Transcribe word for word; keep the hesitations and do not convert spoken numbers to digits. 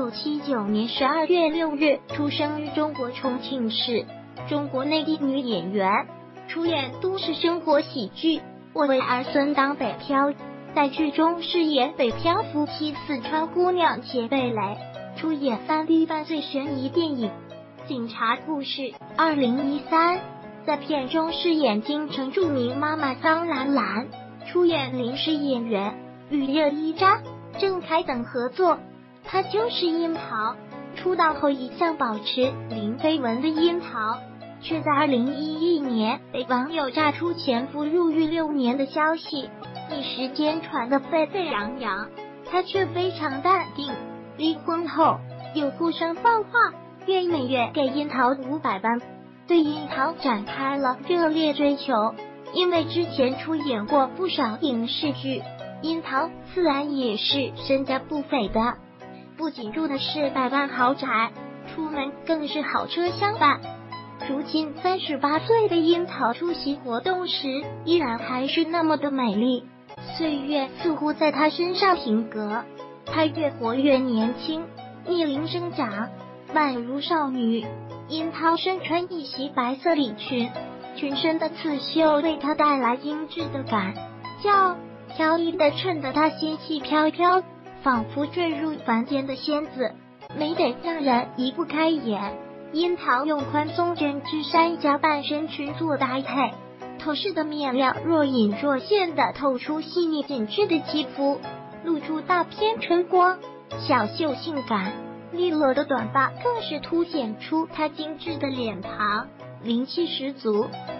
九七九年十二月六日出生于中国重庆市，中国内地女演员，出演都市生活喜剧《我为儿孙当北漂》，在剧中饰演北漂夫妻四川姑娘钱贝蕾，出演 三 D 犯罪悬疑电影《警察故事》二零一三，在片中饰演京城著名妈妈桑兰兰，出演临时演员吕热依扎、郑恺等合作。她就是樱桃。出道后一向保持零绯闻的樱桃，却在二零一一年被网友炸出前夫入狱六年的消息，一时间传得沸沸扬扬。她却非常淡定，离婚后有呼声放话，愿每月给樱桃五百万，对樱桃展开了热烈追求。因为之前出演过不少影视剧，樱桃自然也是身价不菲的，不仅住的是百万豪宅，出门更是豪车相伴。如今三十八岁的樱桃出席活动时，依然还是那么的美丽，岁月似乎在她身上停格，她越活越年轻，逆龄生长，宛如少女。樱桃身穿一袭白色礼裙，裙身的刺绣为她带来精致的感觉，飘逸的衬得她仙气飘飘，仿佛坠入凡间的仙子，美得让人移不开眼。樱桃用宽松针织衫加半身裙做搭配，透视的面料若隐若现的透出细腻紧致的肌肤，露出大片春光，小袖性感，利落的短发更是凸显出她精致的脸庞，灵气十足。